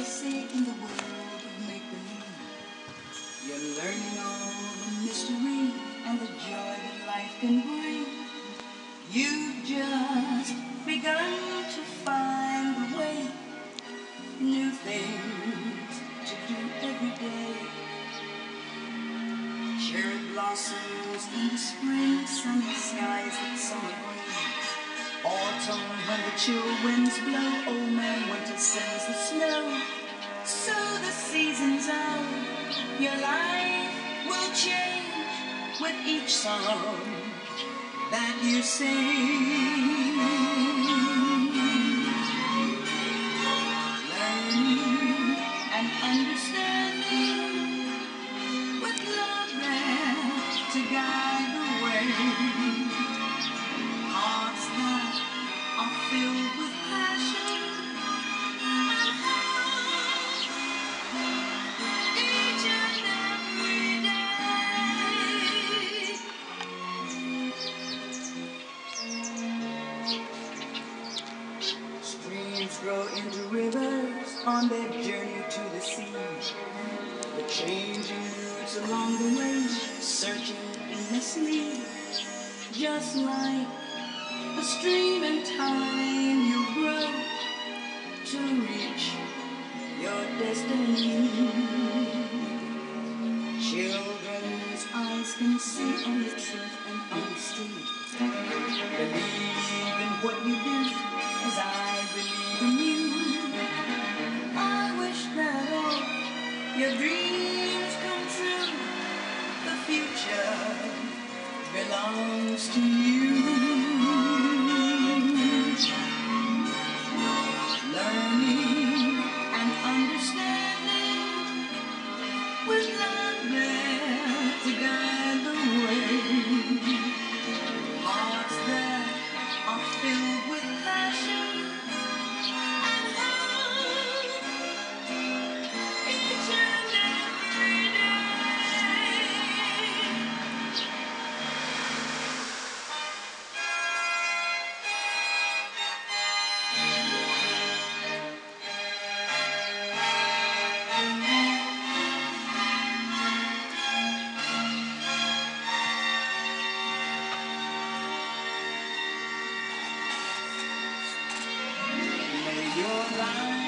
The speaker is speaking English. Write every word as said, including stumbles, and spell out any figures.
they say in the world of make-believe, you're learning all the mystery and the joy that life can bring. You've just begun to find the way, new things to do every day. Cherry blossoms in the spring, sunny skies that summer bring. Autumn when the chill winds blow, old man winter sends the snow. So the seasons out, your life will change with each song that you sing. Learning and understanding with love there to guide the way. Hearts that are filled with passion and hope each and every day. Streams grow into rivers on their journey to the sea. The changing routes along the way, searching endlessly. Just like a stream in time, you grow to reach your destiny. Children's eyes can see only truth and honesty. Believe in what you do, as I believe in you. I wish that all your dreams come true. The future belongs to you. Learning and understanding with love there to guide the way. Hearts that are filled with passion and hope each and every May your life